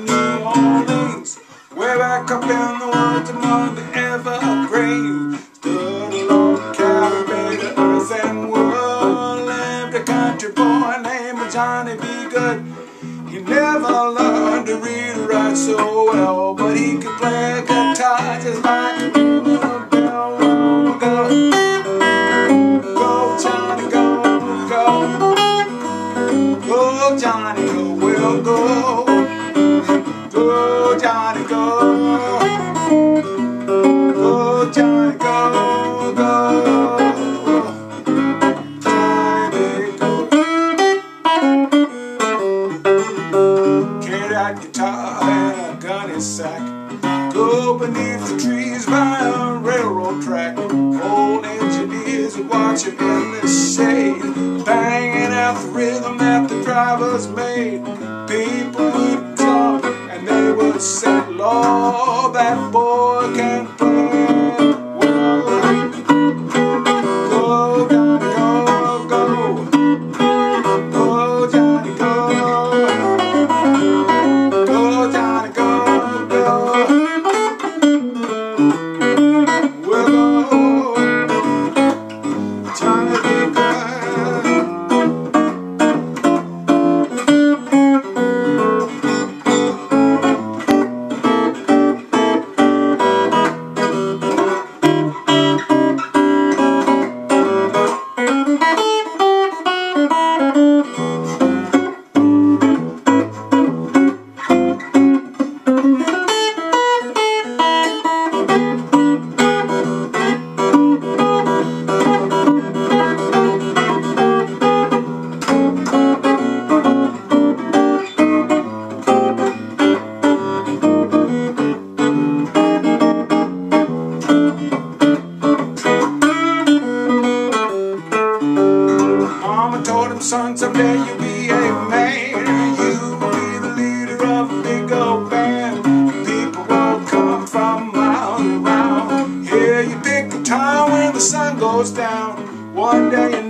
New Orleans, way back up in the woods among the evergreen. Stood along the calibrated earth and wood. Lived a country boy named Johnny B. Goode. He never learned to read or write so well, but he could play a guitar just like a bell. Go, go, Johnny, go, go. Go, Johnny, go, we'll go. Go, Johnny, go. Go, Johnny, go, go. Johnny, go. Carried that guitar and a gunny sack. Go beneath the trees by a railroad track. Old engineers would watch him in the shade, banging out the rhythm that the drivers made. People would clap and they would say, Lord, that boy can play. Whoa. Go, Johnny, go, go. Go, Johnny, go. Go, Johnny, go, go. We'll go. Johnny, be good. Mama told him, son, someday you'll be a man. You will be the leader of a big old band. People will come from miles around. Hear you pick guitar when the sun goes down. One day